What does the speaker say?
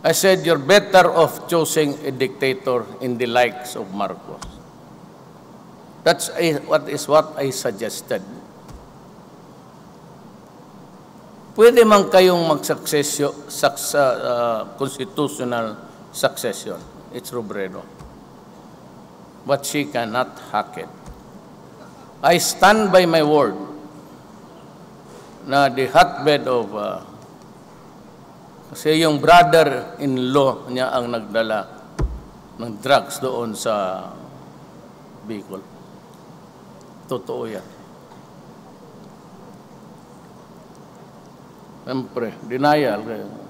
I said, you're better off choosing a dictator in the likes of Marcos. That's what I suggested. Pwede man kayong constitutional succession. It's Robredo. But she cannot hack it. I stand by my word na the hotbed of kasi yung brother-in-law niya ang nagdala ng drugs doon sa Bicol. Totoo yan. Siyempre, denial.